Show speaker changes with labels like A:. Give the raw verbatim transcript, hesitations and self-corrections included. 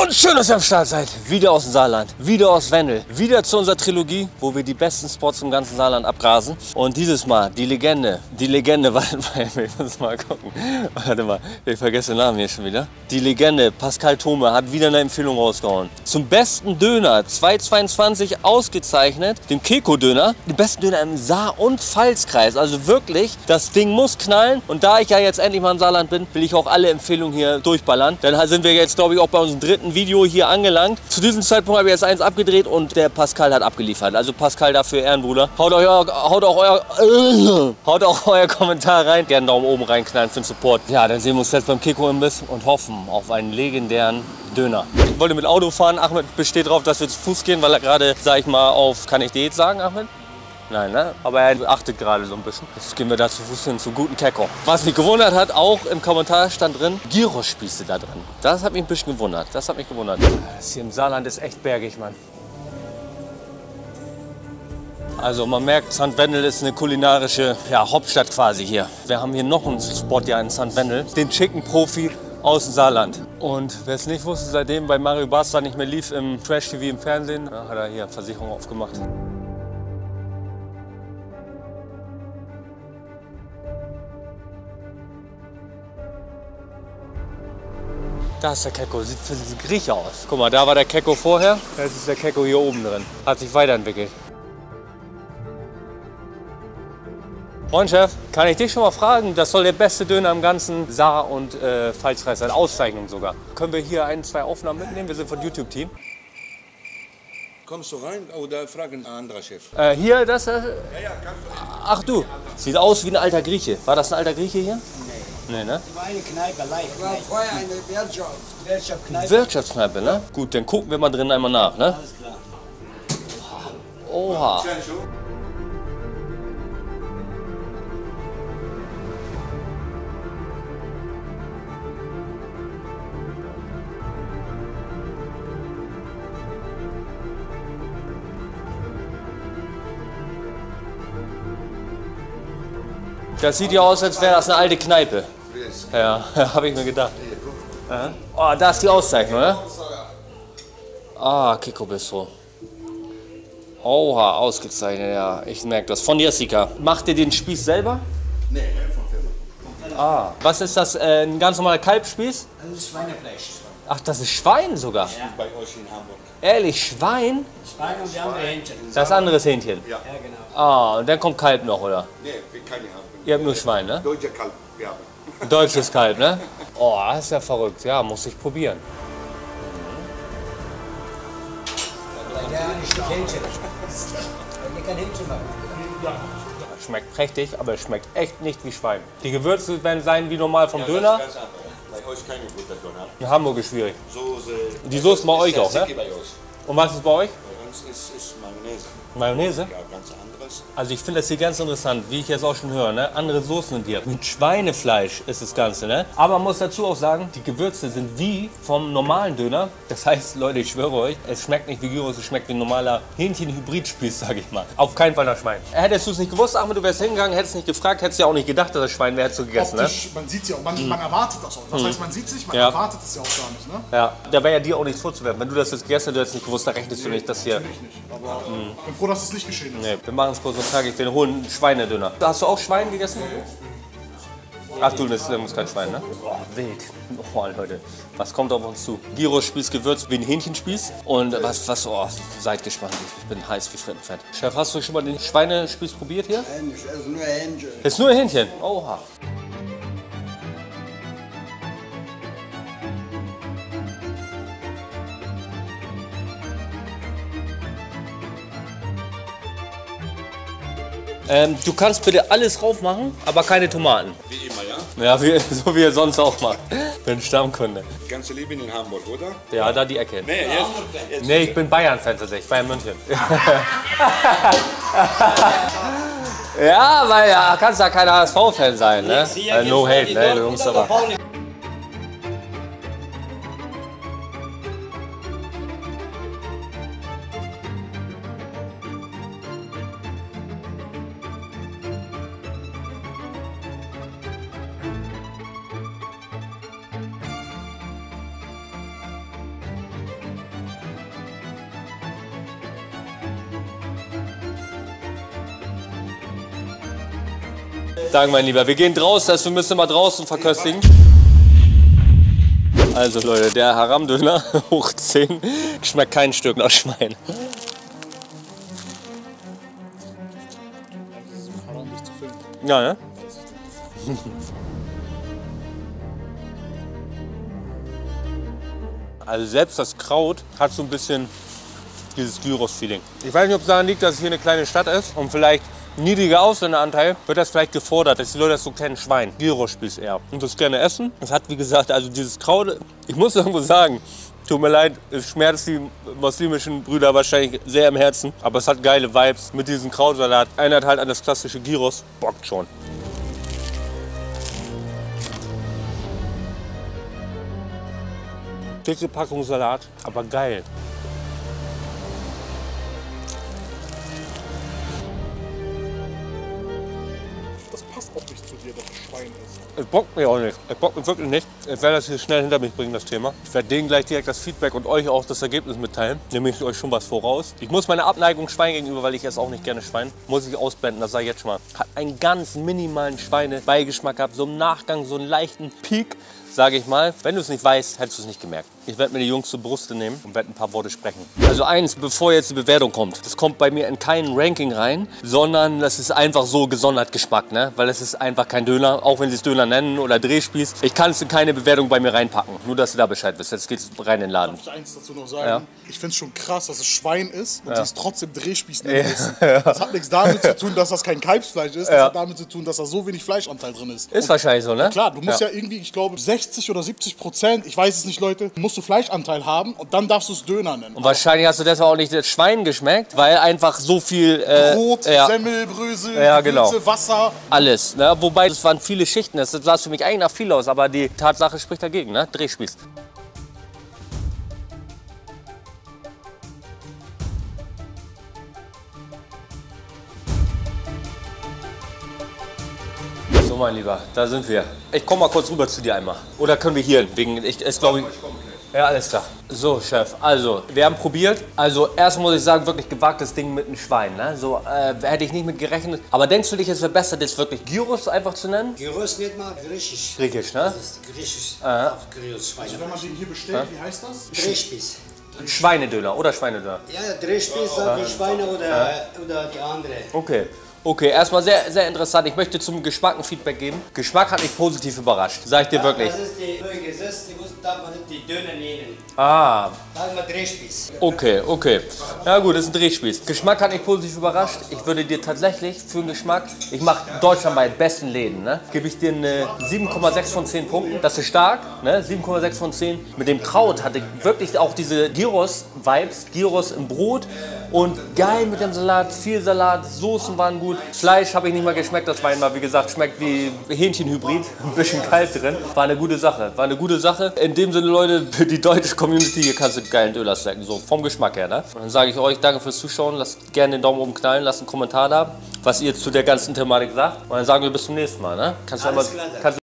A: Und schön, dass ihr am Start seid. Wieder aus dem Saarland, wieder aus Wendel, wieder zu unserer Trilogie, wo wir die besten Spots im ganzen Saarland abgrasen. Und dieses Mal die Legende, die Legende, warte mal, ich muss mal gucken. Warte mal, ich vergesse den Namen hier schon wieder. Die Legende, Pascal Thome, hat wieder eine Empfehlung rausgehauen. Zum besten Döner zweitausendzweiundzwanzig ausgezeichnet, dem Keko-Döner. Den besten Döner im Saar- und Pfalzkreis. Also wirklich, das Ding muss knallen. Und da ich ja jetzt endlich mal im Saarland bin, will ich auch alle Empfehlungen hier durchballern. Dann sind wir jetzt, glaube ich, auch bei unserem dritten Video hier angelangt. Zu diesem Zeitpunkt habe ich jetzt eins abgedreht und der Pascal hat abgeliefert. Also Pascal dafür Ehrenbruder. Haut, euch, haut, auch euer, äh, haut auch euer Kommentar rein. Gerne Daumen oben reinknallen für den Support. Ja, dann sehen wir uns jetzt beim Keko-Imbiss und hoffen auf einen legendären Döner. Ich wollte mit Auto fahren. Ahmed besteht darauf, dass wir zu Fuß gehen, weil er gerade, sag ich mal, auf, kann ich Diät sagen, Ahmed? Nein, ne? Aber er achtet gerade so ein bisschen. Jetzt gehen wir da zu Fuß hin, zum guten Keko. Was mich gewundert hat, auch im Kommentar stand drin, Gyrospieße da drin. Das hat mich ein bisschen gewundert. Das hat mich gewundert. Das hier im Saarland ist echt bergig, Mann. Also man merkt, Sankt Wendel ist eine kulinarische ja, Hauptstadt quasi hier. Wir haben hier noch einen Spot ja in Sankt Wendel, den Chicken Profi aus dem Saarland. Und wer es nicht wusste, seitdem bei Mario Barca nicht mehr lief im Trash-T V im Fernsehen, hat er hier Versicherung aufgemacht. Da ist der Keko, sieht für diesen Grieche aus. Guck mal, da war der Keko vorher, jetzt ist der Keko hier oben drin. Hat sich weiterentwickelt. Moin Chef, kann ich dich schon mal fragen? Das soll der beste Döner im ganzen Saar- und äh, Pfalzkreis sein, Auszeichnung sogar. Können wir hier ein, zwei Aufnahmen mitnehmen? Wir sind von YouTube-Team.
B: Kommst du rein oder fragen ein anderer Chef?
A: Äh, hier, das... Äh,
B: Ja, ja, kannst du.
A: ach du, sieht aus wie ein alter Grieche. War das ein alter Grieche hier? Nee, ne?
C: War eine Kneipe, live.
D: War vorher eine Wirtschaft.
C: Wirtschaftskneipe.
A: Wirtschaftskneipe, ne? Gut, dann gucken wir mal drin einmal nach, ne?
C: Alles klar.
A: Oha. Das sieht ja aus, als wäre das eine alte Kneipe. Ja, habe ich mir gedacht. Ja. Oh, da ist die Auszeichnung, ne? Ah, Keko Bistro. Oha, ausgezeichnet, ja. Ich merke das. Von Jessica. Macht ihr den Spieß selber?
B: Nee, von Firma.
A: Ah. Was ist das? Äh, ein ganz normaler Kalbspieß?
C: Das ist Schweinefleisch.
A: Ach, das ist Schwein sogar.
C: Ja.
B: Bei euch in Hamburg.
A: Ehrlich, Schwein?
C: Schwein und die andere Hähnchen.
A: Das andere ist Hähnchen.
B: Ja.
C: Ja, genau.
A: Ah, und dann kommt Kalb noch, oder?
B: Nee, wir keine haben.
A: Ihr habt nur Schwein, ne?
B: Deutscher Kalb, wir haben.
A: Deutsches Kalb, ne? Oh, das ist ja verrückt. Ja, muss ich probieren.
C: Ja, ein Stück Hähnchen. Wenn ihr kein Hähnchen machen.
A: Schmeckt prächtig, aber es schmeckt echt nicht wie Schwein. Die Gewürze werden sein wie normal vom Döner.
B: Ganz anders. Bei euch keine gute Döner.
A: In Hamburg ist schwierig.
B: Soße.
A: Die Soße bei euch auch, ne?
B: Bei euch.
A: Und was ist bei euch?
B: Bei uns ist, ist Mayonnaise.
A: Mayonnaise?
B: Ja, ganz anderes.
A: Also ich finde das hier ganz interessant, wie ich jetzt auch schon höre, ne? Andere Soßen sind hier. Mit Schweinefleisch ist das Ganze, ne? Aber man muss dazu auch sagen, die Gewürze sind wie vom normalen Döner. Das heißt, Leute, ich schwöre euch, es schmeckt nicht wie Gyros, es schmeckt wie ein normaler Hähnchen-Hybrid-Spieß, sag ich mal. Auf keinen Fall nach Schwein. Hättest du es nicht gewusst, Ahmed, du wärst hingegangen, hättest nicht gefragt, hättest ja auch nicht gedacht, dass das Schwein wäre, hättest du gegessen, ne?
E: Optisch, man sieht es ja auch, man, man erwartet das auch. Das heißt, man sieht sich, man
A: Ja.
E: erwartet es ja auch gar nicht. Ne?
A: Ja, da wäre ja dir auch nichts vorzuwerfen. Wenn du das jetzt gegessen hättest, du hättest nicht gewusst, da rechnest du nicht, dass hier...
E: Natürlich nicht. Aber ich bin froh, dass es nicht geschehen ist.
A: Nee, wir machen es kurz und knackig, wir holen einen Schweinedöner. Hast du auch Schwein gegessen? Ach du, das ist kein Schwein, ne? Boah, wild. Oh, Leute, was kommt auf uns zu? Gyrospieß gewürzt wie ein Hähnchenspieß. Und was, was, oh, seid gespannt, ich bin heiß wie Frittenfett. Chef, hast du schon mal den Schweinespieß probiert hier?
D: Nein, ich esse nur Hähnchen.
A: Das ist nur Hähnchen. Oha. Ähm, du kannst bitte alles drauf machen, aber keine Tomaten.
B: Wie immer, ja?
A: Ja, wie, so wie er sonst auch macht. Bin Stammkunde.
B: Ganze Leben in Hamburg, oder?
A: Ja, da die Ecke.
B: Nee, jetzt. jetzt
A: Nee, ich bin Bayern-Fan tatsächlich, Bayern München. Ja, weil ja, kannst ja kein H S V-Fan sein, ne? Äh, no hate, ne, Jungs, aber. Sagen, mein Lieber, wir gehen draußen, also wir müssen mal draußen verköstigen. Also Leute, der Haram-Döner, hoch zehn, schmeckt kein Stück nach Schwein. Ja, ne? Also selbst das Kraut hat so ein bisschen dieses Gyros-Feeling. Ich weiß nicht, ob es daran liegt, dass es hier eine kleine Stadt ist und vielleicht niedriger Ausländeranteil, wird das vielleicht gefordert, dass die Leute das so kennen, Schwein. Gyros-Spieß eher. Und das gerne essen. Es hat, wie gesagt, also dieses Kraut, ich muss irgendwo sagen, tut mir leid, es schmerzt die muslimischen Brüder wahrscheinlich sehr im Herzen. Aber es hat geile Vibes mit diesem Krautsalat. Erinnert halt an das klassische Gyros. Bockt schon. Dicke Packung Salat, aber geil.
E: Das passt auch nicht zu dir, dass es Schwein ist.
A: Es bockt mir auch nicht. Es bockt mir wirklich nicht. Ich werde das hier schnell hinter mich bringen, das Thema. Ich werde denen gleich direkt das Feedback und euch auch das Ergebnis mitteilen. Nehme ich euch schon was voraus. Ich muss meine Abneigung Schwein gegenüber, weil ich esse auch nicht gerne Schwein, muss ich ausblenden, das sage ich jetzt schon mal. Hat einen ganz minimalen Schweinebeigeschmack gehabt. So im Nachgang so einen leichten Peak, sage ich mal. Wenn du es nicht weißt, hättest du es nicht gemerkt. Ich werde mir die Jungs zur Brust nehmen und werde ein paar Worte sprechen. Also eins, bevor jetzt die Bewertung kommt. Das kommt bei mir in kein Ranking rein, sondern das ist einfach so gesondert Geschmack, ne? Weil es ist einfach kein Döner, auch wenn sie es Döner nennen oder Drehspieß. Ich kann es in keine Bewertung bei mir reinpacken. Nur, dass du da Bescheid wisst. Jetzt geht's rein in den Laden.
E: Darf ich eins dazu noch sagen?
A: Ja.
E: Ich finde es schon krass, dass es Schwein ist und
A: Ja.
E: sie es trotzdem Drehspieß nennen müssen. Das hat nichts damit zu tun, dass das kein Kalbsfleisch ist. Das
A: Ja.
E: hat damit zu tun, dass da so wenig Fleischanteil drin ist.
A: Ist wahrscheinlich so, ne?
E: Klar, du musst ja, irgendwie, ich glaube, sechzig oder siebzig Prozent, ich weiß es nicht, Leute, musst du Fleischanteil haben und dann darfst du es Döner nennen.
A: Und wahrscheinlich hast du deshalb auch nicht das Schwein geschmeckt, weil einfach so viel... Äh,
E: Brot,
A: ja,
E: Semmel, Brösel,
A: Ja, genau.
E: Gewürze, Wasser.
A: alles. Ne? Wobei, es waren viele Schichten. Das sah für mich eigentlich nach viel aus, aber die Tatsache spricht dagegen, ne? Drehspieß. So, mein Lieber, da sind wir. Ich komme mal kurz rüber zu dir einmal. Oder können wir hier? Wegen, ich, es glaube ich. Ja, alles klar. So, Chef, also, wir haben probiert. Also, erst muss ich sagen, wirklich gewagtes Ding mit einem Schwein. Ne? So, äh, hätte ich nicht mit gerechnet. Aber denkst du dich, es wäre besser, das wirklich Gyros einfach zu nennen?
C: Gyros nicht mal griechisch.
A: Griechisch, ne?
C: Das ist griechisch. Auf Gyros, Schweine.
E: Wenn man den hier bestellt, wie heißt das?
C: Drehspieß.
A: Schweinedöner oder Schweinedöner?
C: Ja, Drehspieß, ja. Die Schweine oder, oder die andere.
A: Okay. Okay, erstmal sehr, sehr interessant. Ich möchte zum Geschmack ein Feedback geben. Geschmack hat mich positiv überrascht, sag ich dir wirklich.
C: Das ist die Gesetz, die muss darf man nicht die Döner nehmen.
A: Ah,
C: Sagen wir Drehspieß.
A: okay, okay. Ja gut, das ist ein Drehspieß. Geschmack hat mich positiv überrascht. Ich würde dir tatsächlich für den Geschmack, ich mache deutschlandweit besten Läden, ne, gebe ich dir eine sieben Komma sechs von zehn Punkten. Das ist stark, ne, sieben Komma sechs von zehn. Mit dem Kraut hatte ich wirklich auch diese Gyros-Vibes, Gyros im Brot und geil mit dem Salat, viel Salat, Soßen waren gut. Fleisch habe ich nicht mal geschmeckt, das Wein war, wie gesagt, schmeckt wie Hähnchenhybrid, ein bisschen kalt drin. War eine gute Sache, war eine gute Sache. In dem Sinne, Leute, für die deutsche Community, hier kannst du geilen Döner snacken, so vom Geschmack her, ne? Und dann sage ich euch, danke fürs Zuschauen, lasst gerne den Daumen oben knallen, lasst einen Kommentar da, was ihr zu der ganzen Thematik sagt. Und dann sagen wir bis zum nächsten Mal, ne? Kannst du
C: Alles
A: einmal,
C: klar,
A: kannst